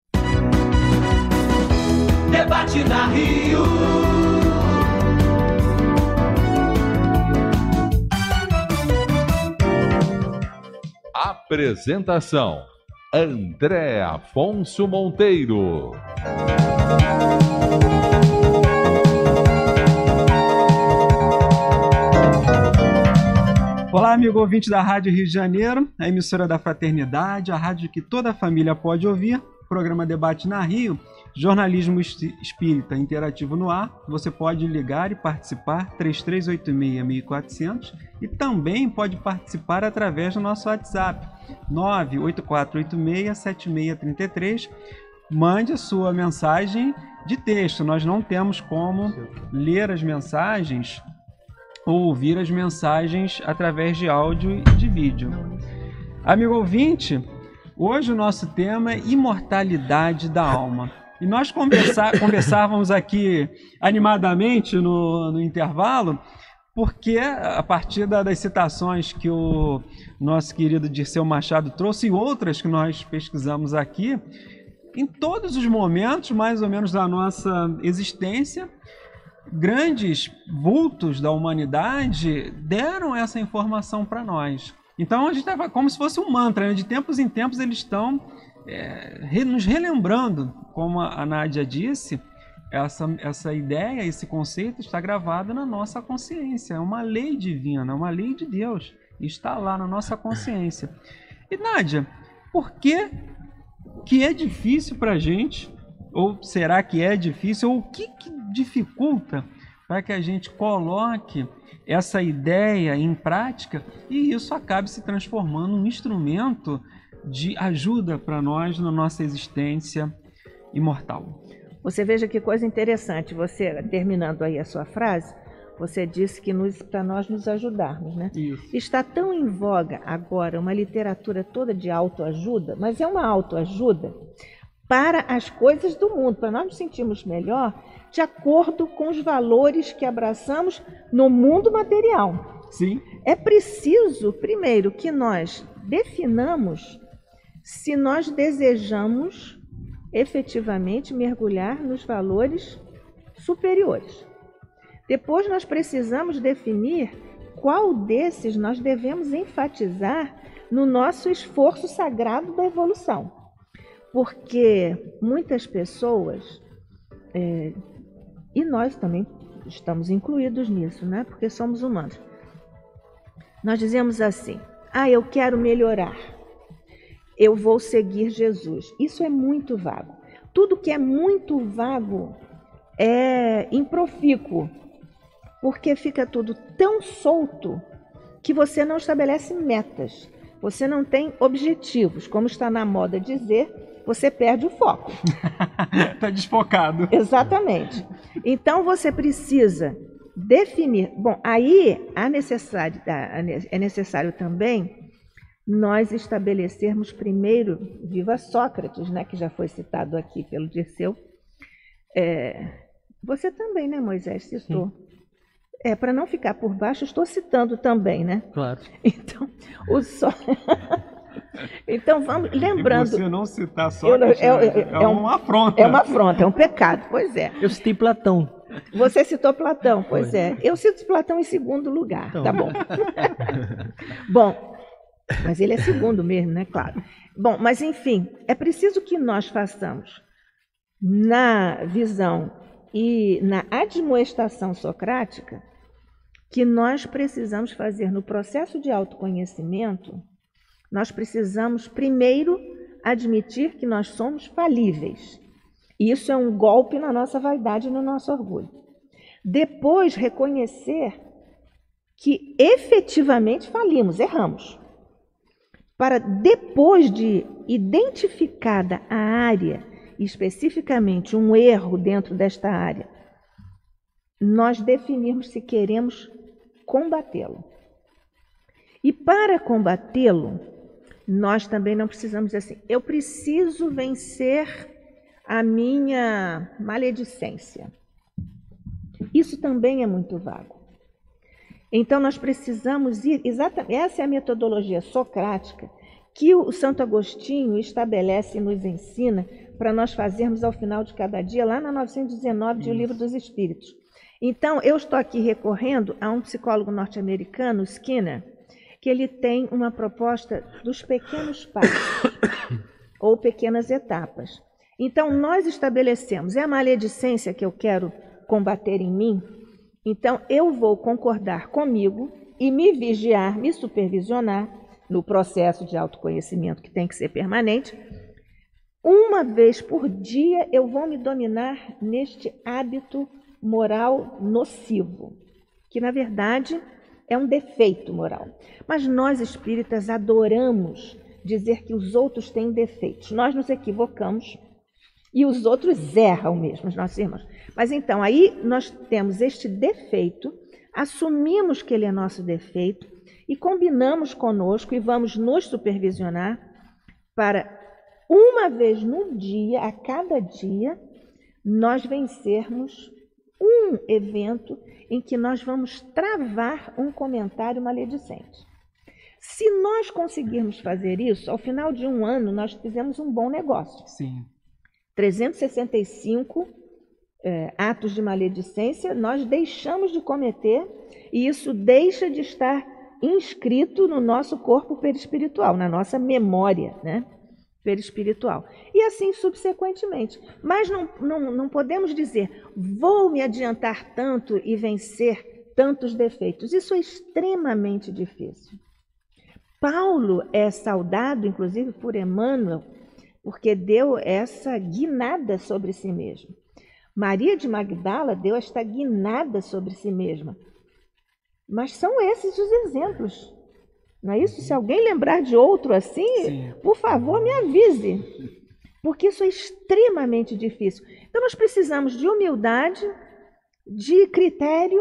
Debate na Rio. Apresentação: André Afonso Monteiro. Olá, amigo ouvinte da Rádio Rio de Janeiro, a emissora da Fraternidade, a rádio que toda a família pode ouvir, programa Debate na Rio, jornalismo espírita interativo no ar. Você pode ligar e participar, três três oito seis, mil e quatrocentos, e também pode participar através do nosso WhatsApp, nove oito quatro oito seis, sete seis três três. Mande a sua mensagem de texto, nós não temos como ler as mensagens ou ouvir as mensagens através de áudio e de vídeo. Amigo ouvinte, hoje o nosso tema é imortalidade da alma. E nós conversa, conversávamos aqui animadamente no, no intervalo, porque a partir da, das citações que o nosso querido Dirceu Machado trouxe e outras que nós pesquisamos aqui, em todos os momentos, mais ou menos, da nossa existência, grandes vultos da humanidade deram essa informação para nós. Então a gente estava como se fosse um mantra, né? De tempos em tempos eles estão é, re, nos relembrando, como a Nádia disse, essa, essa ideia, esse conceito está gravado na nossa consciência, é uma lei divina, é uma lei de Deus, está lá na nossa consciência. E Nádia, por que que é difícil para a gente, ou será que é difícil, ou o que, que dificulta para que a gente coloque essa ideia em prática e isso acabe se transformando num instrumento de ajuda para nós na nossa existência imortal? Você veja que coisa interessante, você, terminando aí a sua frase, você disse que para nós nos ajudarmos, né? Isso. Está tão em voga agora uma literatura toda de autoajuda, mas é uma autoajuda para as coisas do mundo, para nós nos sentirmos melhor de acordo com os valores que abraçamos no mundo material. Sim. É preciso, primeiro, que nós definamos se nós desejamos efetivamente mergulhar nos valores superiores. Depois nós precisamos definir qual desses nós devemos enfatizar no nosso esforço sagrado da evolução. Porque muitas pessoas, é, e nós também estamos incluídos nisso, né? Porque somos humanos. Nós dizemos assim: ah, eu quero melhorar, eu vou seguir Jesus. Isso é muito vago. Tudo que é muito vago é improfícuo, porque fica tudo tão solto que você não estabelece metas, você não tem objetivos. Como está na moda dizer, você perde o foco. Está desfocado. Exatamente. Então você precisa definir. Bom, aí há necessário, é necessário também nós estabelecermos primeiro, viva Sócrates, né, que já foi citado aqui pelo Dirceu. É, você também, né, Moisés, citou. Sim. É, para não ficar por baixo, estou citando também, né? Claro. Então, o Só... então vamos, lembrando... E você não citar Sócrates eu, eu, eu, é, é uma afronta. É uma afronta, é um pecado, pois é. Eu citei Platão. Você citou Platão, pois Foi. é. Eu cito Platão em segundo lugar, então. Tá bom. Bom, mas ele é segundo mesmo, né? Claro. Bom, mas enfim, é preciso que nós façamos na visão e na admoestação socrática que nós precisamos fazer no processo de autoconhecimento. Nós precisamos primeiro admitir que nós somos falíveis. Isso é um golpe na nossa vaidade e no nosso orgulho. Depois, reconhecer que efetivamente falimos, erramos. Para depois de identificada a área, especificamente um erro dentro desta área, nós definirmos se queremos combatê-lo. E para combatê-lo, nós também não precisamos dizer assim: eu preciso vencer a minha maledicência. Isso também é muito vago. Então nós precisamos ir, exatamente, essa é a metodologia socrática que o Santo Agostinho estabelece e nos ensina para nós fazermos ao final de cada dia, lá na novecentos e dezenove de O Livro dos Espíritos. Então, eu estou aqui recorrendo a um psicólogo norte-americano, Skinner, que ele tem uma proposta dos pequenos passos, ou pequenas etapas. Então, nós estabelecemos, é a maledicência que eu quero combater em mim, então eu vou concordar comigo e me vigiar, me supervisionar no processo de autoconhecimento que tem que ser permanente. Uma vez por dia eu vou me dominar neste hábito moral nocivo, que na verdade é um defeito moral. Mas nós espíritas adoramos dizer que os outros têm defeitos. Nós nos equivocamos e os outros erram mesmo, os nossos irmãos. Mas então, aí nós temos este defeito, assumimos que ele é nosso defeito e combinamos conosco e vamos nos supervisionar para, uma vez no dia, a cada dia, nós vencermos um evento em que nós vamos travar um comentário maledicente. Se nós conseguirmos fazer isso, ao final de um ano, nós fizemos um bom negócio. Sim. trezentos e sessenta e cinco é, atos de maledicência nós deixamos de cometer e isso deixa de estar inscrito no nosso corpo perispiritual, na nossa memória, né? Perispiritual. E assim subsequentemente. Mas não, não, não podemos dizer, vou me adiantar tanto e vencer tantos defeitos. Isso é extremamente difícil. Paulo é saudado, inclusive, por Emmanuel, porque deu essa guinada sobre si mesmo. Maria de Magdala deu esta guinada sobre si mesma. Mas são esses os exemplos. Não é isso? Se alguém lembrar de outro assim, Sim. por favor, me avise. Porque isso é extremamente difícil. Então, nós precisamos de humildade, de critério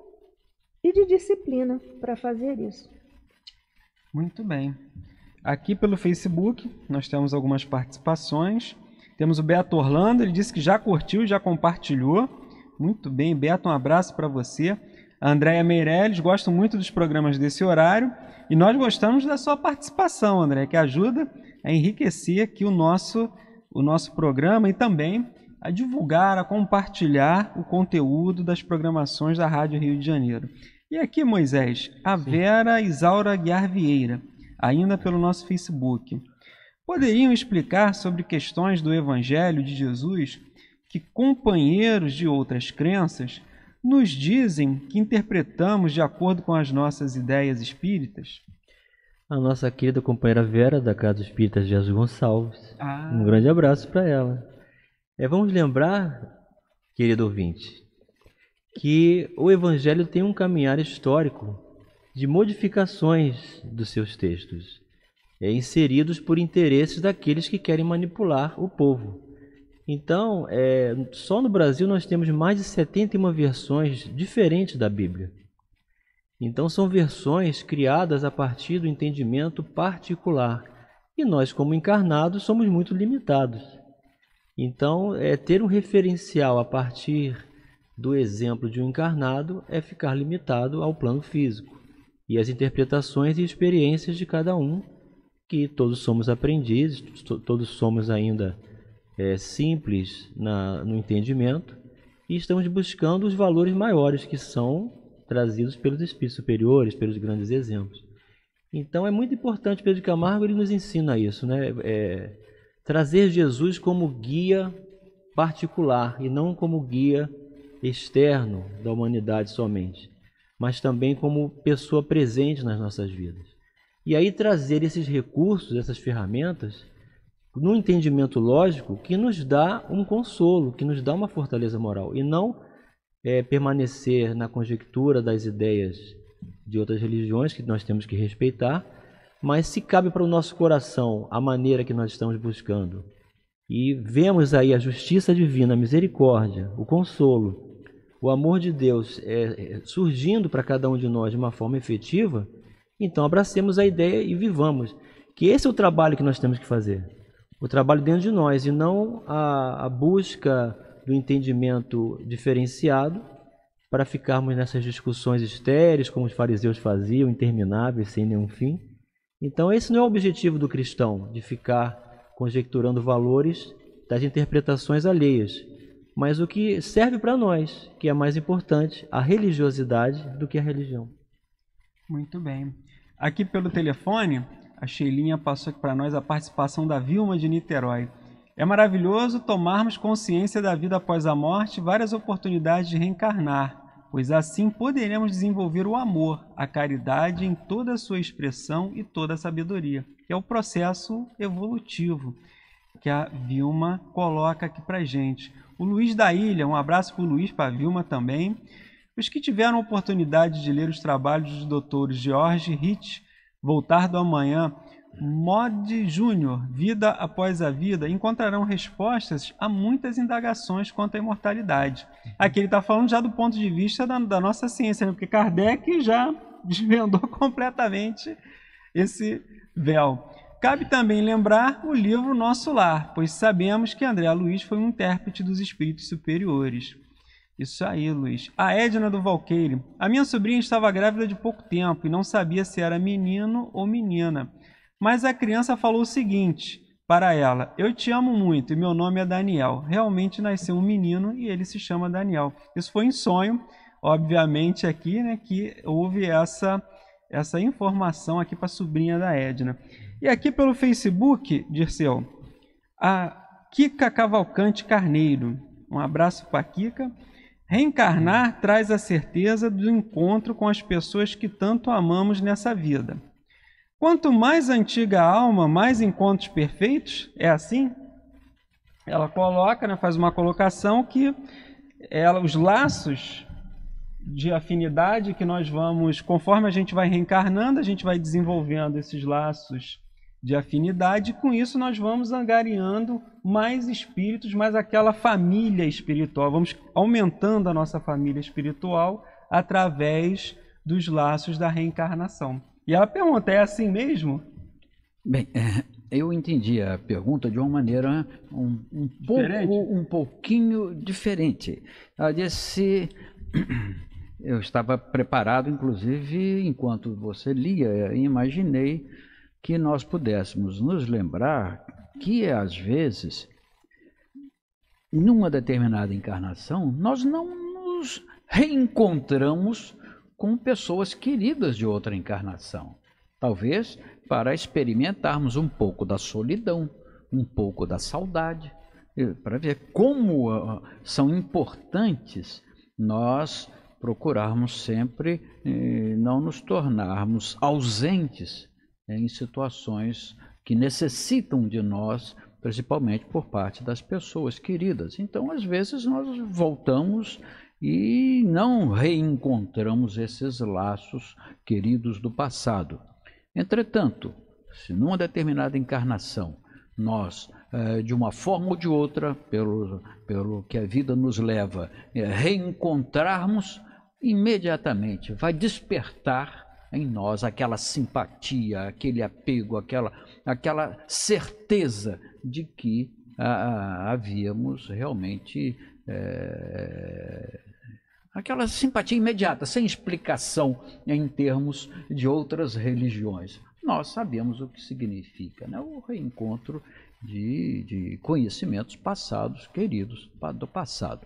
e de disciplina para fazer isso. Muito bem. Aqui pelo Facebook, nós temos algumas participações. Temos o Beto Orlando, ele disse que já curtiu, já compartilhou. Muito bem, Beto, um abraço para você. A Andréia Meirelles, gosto muito dos programas desse horário. E nós gostamos da sua participação, André, que ajuda a enriquecer aqui o nosso, o nosso programa e também a divulgar, a compartilhar o conteúdo das programações da Rádio Rio de Janeiro. E aqui, Moisés, a Vera Isaura Guiar Vieira, ainda pelo nosso Facebook. Poderiam explicar sobre questões do Evangelho de Jesus que companheiros de outras crenças nos dizem que interpretamos de acordo com as nossas ideias espíritas? A nossa querida companheira Vera, da Casa Espírita Jesus Gonçalves. Ah. Um grande abraço para ela. É, vamos lembrar, querido ouvinte, que o Evangelho tem um caminhar histórico de modificações dos seus textos, é, inseridos por interesses daqueles que querem manipular o povo. Então, é, só no Brasil nós temos mais de setenta e uma versões diferentes da Bíblia. Então, são versões criadas a partir do entendimento particular. E nós, como encarnados, somos muito limitados. Então, é, ter um referencial a partir do exemplo de um encarnado é ficar limitado ao plano físico e às interpretações e experiências de cada um, que todos somos aprendizes, todos somos ainda é, simples na, no entendimento, e estamos buscando os valores maiores que são trazidos pelos espíritos superiores, pelos grandes exemplos. Então é muito importante, Pedro de Camargo ele nos ensina isso, né? É, trazer Jesus como guia particular e não como guia externo da humanidade somente, mas também como pessoa presente nas nossas vidas. E aí trazer esses recursos, essas ferramentas, no entendimento lógico que nos dá um consolo, que nos dá uma fortaleza moral, e não é, permanecer na conjectura das ideias de outras religiões que nós temos que respeitar, mas se cabe para o nosso coração a maneira que nós estamos buscando, e vemos aí a justiça divina, a misericórdia, o consolo, o amor de Deus é, é, surgindo para cada um de nós de uma forma efetiva, então abracemos a ideia e vivamos. Que esse é o trabalho que nós temos que fazer. O trabalho dentro de nós e não a, a busca do entendimento diferenciado para ficarmos nessas discussões estéreis, como os fariseus faziam, intermináveis, sem nenhum fim. Então esse não é o objetivo do cristão, de ficar conjecturando valores das interpretações alheias, mas o que serve para nós, que é mais importante, a religiosidade do que a religião. Muito bem. Aqui pelo telefone, a Sheilinha passou aqui para nós a participação da Vilma de Niterói. É maravilhoso tomarmos consciência da vida após a morte e várias oportunidades de reencarnar, pois assim poderemos desenvolver o amor, a caridade em toda a sua expressão e toda a sabedoria, que é o processo evolutivo que a Vilma coloca aqui para gente. O Luiz da Ilha, um abraço para o Luiz, para a Vilma também. Os que tiveram a oportunidade de ler os trabalhos dos doutores George Hitch, Voltar do Amanhã, Mod Júnior, Vida Após a Vida, encontrarão respostas a muitas indagações quanto à imortalidade. Aqui ele está falando já do ponto de vista da, da nossa ciência, né? Porque Kardec já desvendou completamente esse véu. Cabe também lembrar o livro Nosso Lar, pois sabemos que André Luiz foi um intérprete dos espíritos superiores. Isso aí, Luiz. A Edna do Valqueire. A minha sobrinha estava grávida de pouco tempo e não sabia se era menino ou menina. Mas a criança falou o seguinte para ela: eu te amo muito e meu nome é Daniel. Realmente nasceu um menino e ele se chama Daniel. Isso foi em sonho, obviamente, aqui, né, que houve essa, essa informação aqui para a sobrinha da Edna. E aqui pelo Facebook, Dirceu, a Kika Cavalcante Carneiro. Um abraço para a Kika. Reencarnar traz a certeza do encontro com as pessoas que tanto amamos nessa vida. Quanto mais antiga a alma, mais encontros perfeitos? É assim? Ela coloca, né, faz uma colocação que ela, os laços de afinidade que nós vamos, conforme a gente vai reencarnando, a gente vai desenvolvendo esses laços de afinidade, e com isso nós vamos angariando mais espíritos, mais aquela família espiritual. Vamos aumentando a nossa família espiritual através dos laços da reencarnação. E ela pergunta, é assim mesmo? Bem, eu entendi a pergunta de uma maneira um, um, pouco, um pouquinho diferente. Ela disse, eu estava preparado, inclusive, enquanto você lia, imaginei que nós pudéssemos nos lembrar que, às vezes, numa determinada encarnação, nós não nos reencontramos com pessoas queridas de outra encarnação. Talvez para experimentarmos um pouco da solidão, um pouco da saudade, para ver como uh, são importantes nós procurarmos sempre eh, não nos tornarmos ausentes eh, em situações que necessitam de nós, principalmente por parte das pessoas queridas. Então, às vezes, nós voltamos e não reencontramos esses laços queridos do passado. Entretanto, se numa determinada encarnação nós, eh, de uma forma ou de outra, pelo, pelo que a vida nos leva, eh, reencontrarmos, imediatamente vai despertar em nós aquela simpatia, aquele apego, aquela, aquela certeza de que ah, havíamos realmente é, aquela simpatia imediata, sem explicação em termos de outras religiões. Nós sabemos o que significa, né? O reencontro de, de conhecimentos passados, queridos do passado.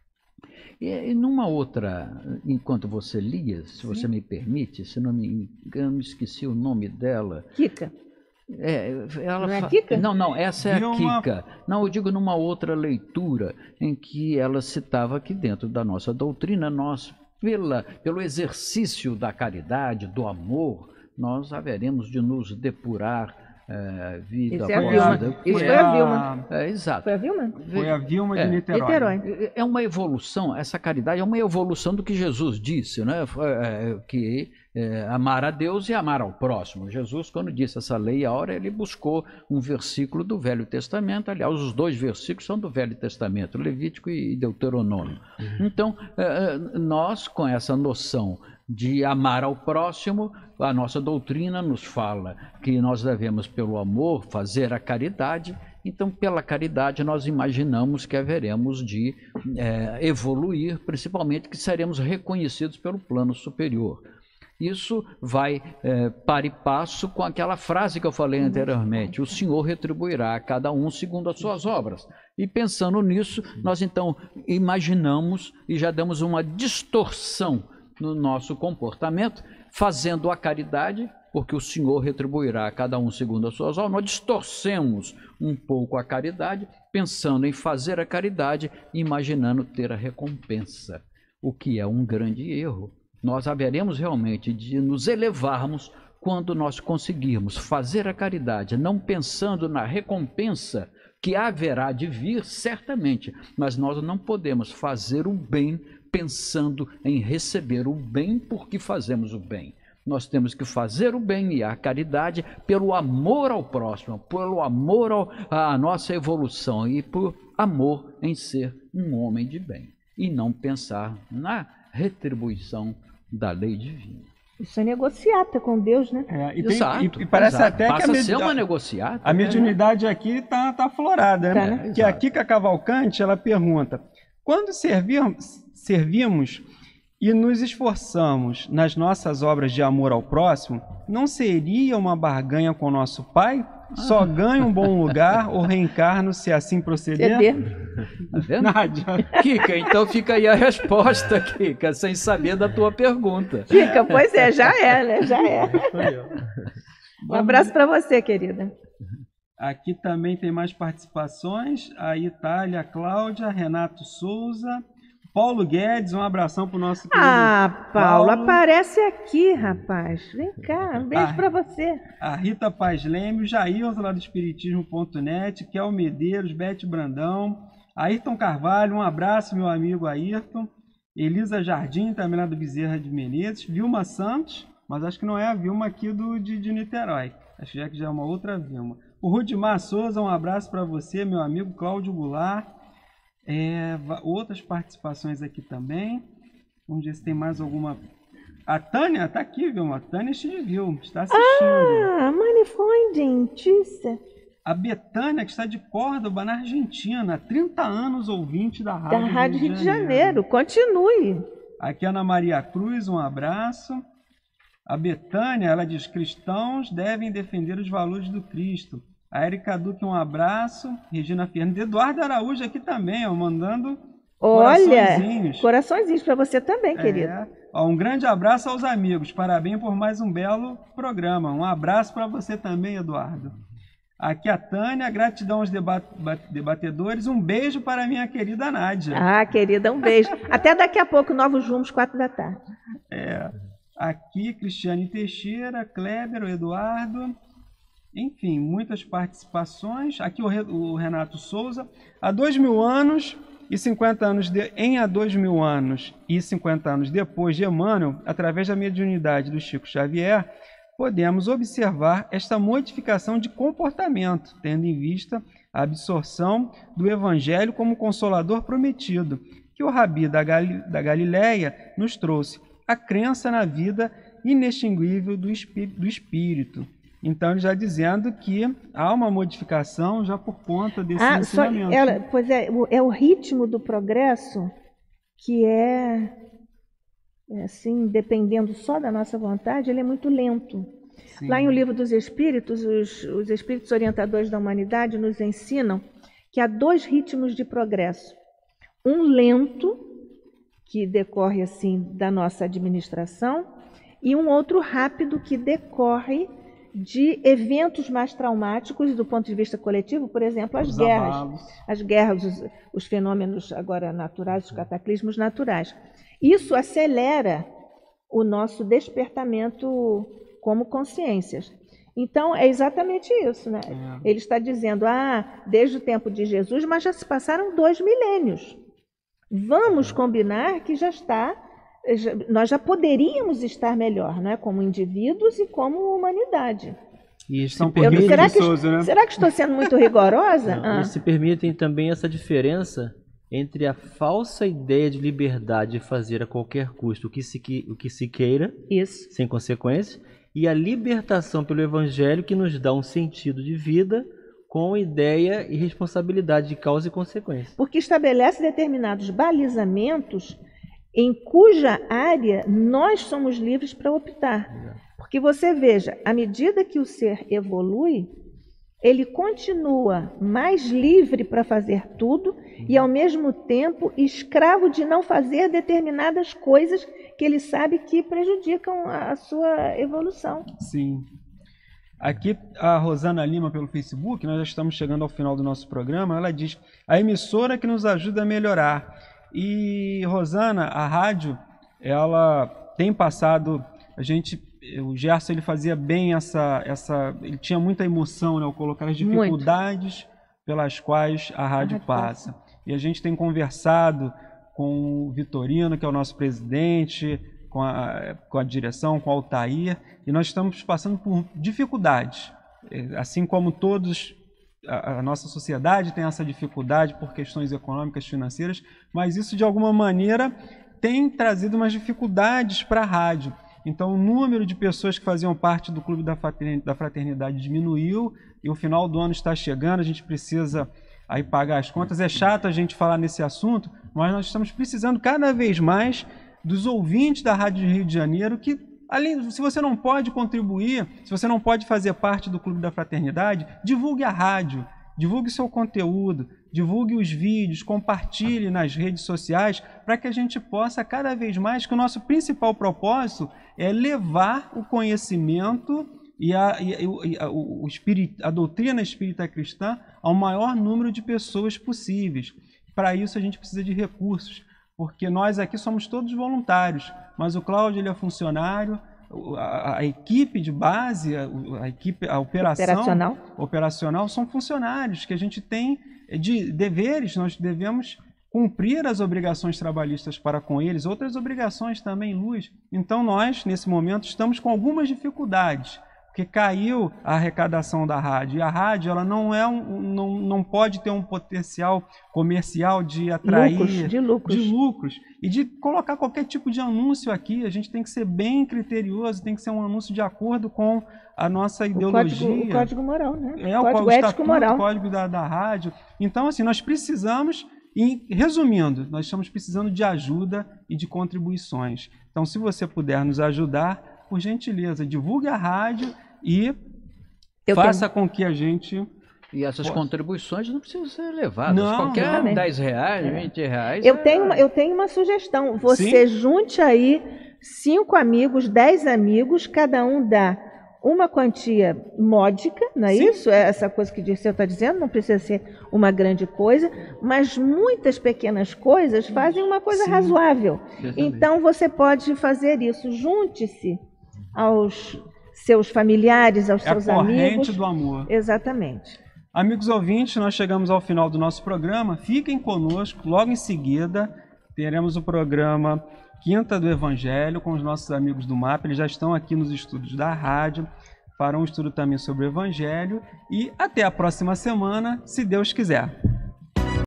E numa outra, enquanto você lia, se Sim. você me permite, se não me engano, esqueci o nome dela. Kika. É, ela não é fa... Kika? Não, não, essa é Viu a Kika. Uma... Não, eu digo numa outra leitura, em que ela citava que dentro da nossa doutrina, nós, pela, pelo exercício da caridade, do amor, nós haveremos de nos depurar. É, vida Isso é a Vilma. Isso foi a Vilma. É, exato. Foi a Vilma? Foi a Vilma de é, Niterói. Niterói. É uma evolução, essa caridade é uma evolução do que Jesus disse, né? É, que é, amar a Deus e amar ao próximo. Jesus, quando disse essa lei, a hora ele buscou um versículo do Velho Testamento. Aliás, os dois versículos são do Velho Testamento, Levítico e Deuteronômio. Uhum. Então, é, nós, com essa noção de amar ao próximo, a nossa doutrina nos fala que nós devemos, pelo amor, fazer a caridade. Então, pela caridade, nós imaginamos que haveremos de é, evoluir, principalmente que seremos reconhecidos pelo plano superior. Isso vai é, par e passo com aquela frase que eu falei anteriormente: o Senhor retribuirá a cada um segundo as suas obras. E pensando nisso, nós então imaginamos e já damos uma distorção no nosso comportamento, fazendo a caridade, porque o Senhor retribuirá a cada um segundo as suas obras. Nós distorcemos um pouco a caridade, pensando em fazer a caridade, imaginando ter a recompensa, o que é um grande erro. Nós haveremos realmente de nos elevarmos quando nós conseguirmos fazer a caridade, não pensando na recompensa que haverá de vir, certamente, mas nós não podemos fazer o bem pensando em receber o bem porque fazemos o bem. Nós temos que fazer o bem e a caridade pelo amor ao próximo, pelo amor ao, à nossa evolução e por amor em ser um homem de bem. E não pensar na retribuição da lei divina. Isso é negociata com Deus, né? É, e, tem, exato, e, e parece exato. até Passa que a, a ser uma negociata. A mediunidade aqui está tá aflorada, tá, né? né? Que a Kika Cavalcante, ela pergunta: quando servimos, servimos e nos esforçamos nas nossas obras de amor ao próximo, não seria uma barganha com o nosso Pai? Só ganho um bom lugar ou reencarno se assim proceder? Tá vendo? Nádia. Kika, então fica aí a resposta, Kika, sem saber da tua pergunta. Kika, pois é, já é, né? Já é. Um abraço para você, querida. Aqui também tem mais participações. A Itália, a Cláudia, Renato Souza, Paulo Guedes, um abração para o nosso querido Ah, Paulo, Paulo. Aparece aqui, rapaz. Vem cá, um beijo para você. A Rita Paz Leme, o Jailson lá do Espiritismo ponto net, Kel Medeiros, Bete Brandão, Ayrton Carvalho, um abraço, meu amigo Ayrton. Elisa Jardim, também lá do Bezerra de Menezes. Vilma Santos, mas acho que não é a Vilma aqui do, de, de Niterói. Acho que já, que já é uma outra Vilma. O Rudimar Souza, um abraço para você, meu amigo Cláudio Goulart. É, outras participações aqui também. Vamos ver se tem mais alguma. A Tânia está aqui, viu? A Tânia viu, está assistindo. Ah, Manifolding, Tícia. A Betânia, que está de Córdoba, na Argentina, trinta anos ouvinte da Rádio, da Rádio Rio de, de Janeiro. Janeiro. Continue. Aqui a Ana Maria Cruz, um abraço. A Betânia, ela diz: cristãos devem defender os valores do Cristo. A Erika Duque, um abraço. Regina Fernandes. Eduardo Araújo aqui também, ó, mandando Olha, coraçõezinhos, coraçõezinhos para você também, querido. É. Ó, um grande abraço aos amigos. Parabéns por mais um belo programa. Um abraço para você também, Eduardo. Aqui a Tânia, gratidão aos debat debatedores. Um beijo para a minha querida Nádia. Ah, querida, um beijo. Até daqui a pouco, novos rumos, quatro da tarde. É. Aqui, Cristiane Teixeira, Kleber, o Eduardo. Enfim, muitas participações. Aqui o, Re o Renato Souza. Há dois mil anos e cinquenta anos de, em há dois mil anos e cinquenta anos depois de Emmanuel, através da mediunidade do Chico Xavier, podemos observar esta modificação de comportamento, tendo em vista a absorção do Evangelho como consolador prometido, que o Rabi da, Gali da Galileia nos trouxe, a crença na vida inextinguível do, espí do Espírito. Então, já dizendo que há uma modificação já por conta desse ah, ensinamento. Só, ela, pois é, o, é o ritmo do progresso que é, é, assim, dependendo só da nossa vontade, ele é muito lento. Sim. Lá em O Livro dos Espíritos, os, os Espíritos Orientadores da Humanidade nos ensinam que há dois ritmos de progresso. Um lento, que decorre, assim, da nossa administração, e um outro rápido, que decorre de eventos mais traumáticos do ponto de vista coletivo, por exemplo, as os guerras, abalos. as guerras, os, os fenômenos agora naturais, os cataclismos naturais. Isso acelera o nosso despertamento como consciências. Então, é exatamente isso, né? É. Ele está dizendo, ah, desde o tempo de Jesus, mas já se passaram dois milênios. Vamos combinar que já está... nós já poderíamos estar melhor, né? Como indivíduos e como humanidade. E isso permite... Eu, será, que, né? será que estou sendo muito rigorosa? Não, ah. Isso permite também essa diferença entre a falsa ideia de liberdade de fazer a qualquer custo o que se, o que se queira, isso. sem consequências, e a libertação pelo Evangelho, que nos dá um sentido de vida com ideia e responsabilidade de causa e consequência. Porque estabelece determinados balizamentos em cuja área nós somos livres para optar. Porque você veja, à medida que o ser evolui, ele continua mais livre para fazer tudo e, ao mesmo tempo, escravo de não fazer determinadas coisas que ele sabe que prejudicam a sua evolução. Sim. Aqui a Rosana Lima pelo Facebook, nós já estamos chegando ao final do nosso programa, ela diz, a emissora que nos ajuda a melhorar. E, Rosana, a rádio, ela tem passado, a gente, o Gerson, ele fazia bem essa, essa ele tinha muita emoção, né, ao colocar as dificuldades Muito. pelas quais a rádio, a rádio passa. passa. E a gente tem conversado com o Vitorino, que é o nosso presidente, com a, com a direção, com o Altair, e nós estamos passando por dificuldades, assim como todos... A nossa sociedade tem essa dificuldade por questões econômicas, financeiras, mas isso, de alguma maneira, tem trazido umas dificuldades para a rádio. Então, o número de pessoas que faziam parte do Clube da Fraternidade diminuiu e o final do ano está chegando, a gente precisa aí pagar as contas. É chato a gente falar nesse assunto, mas nós estamos precisando cada vez mais dos ouvintes da Rádio Rio de Janeiro que... Além, se você não pode contribuir, se você não pode fazer parte do Clube da Fraternidade, divulgue a rádio, divulgue seu conteúdo, divulgue os vídeos, compartilhe nas redes sociais, para que a gente possa cada vez mais, que o nosso principal propósito é levar o conhecimento e a, e a, e a, o espirit, a doutrina espírita cristã ao maior número de pessoas possíveis. Para isso a gente precisa de recursos. Porque nós aqui somos todos voluntários, mas o Cláudio ele é funcionário, a, a equipe de base, a, a equipe, a operação operacional. operacional são funcionários que a gente tem de deveres, nós devemos cumprir as obrigações trabalhistas para com eles, outras obrigações também, Luz. Então nós, nesse momento, estamos com algumas dificuldades, porque caiu a arrecadação da rádio. E a rádio ela não, é um, não, não pode ter um potencial comercial de atrair lucros, de, lucros. de lucros e de colocar qualquer tipo de anúncio aqui. A gente tem que ser bem criterioso, tem que ser um anúncio de acordo com a nossa ideologia. O código, o código moral, né? É, o código o ético estatuto, moral. O código da, da rádio. Então, assim, nós precisamos, e, resumindo, nós estamos precisando de ajuda e de contribuições. Então, se você puder nos ajudar, por gentileza, divulgue a rádio e Eu faça tenho... com que a gente E essas Pô. contribuições não precisam ser elevadas. Não, Qualquer exatamente. dez reais, vinte reais. Eu é- tenho, uma- eu tenho uma sugestão. Você Sim. junte aí cinco amigos, dez amigos, cada um dá uma quantia módica, não é Sim. isso? É essa coisa que você está dizendo, não precisa ser uma grande coisa, mas muitas pequenas coisas fazem uma coisa Sim. razoável. Exatamente. Então você pode fazer isso. Junte-se aos seus familiares, aos É a seus corrente amigos. do amor. Exatamente. Amigos ouvintes, nós chegamos ao final do nosso programa. Fiquem conosco, logo em seguida teremos o programa Quinta do Evangelho com os nossos amigos do M A P. Eles já estão aqui nos estúdios da rádio, farão um estudo também sobre o Evangelho. E até a próxima semana, se Deus quiser.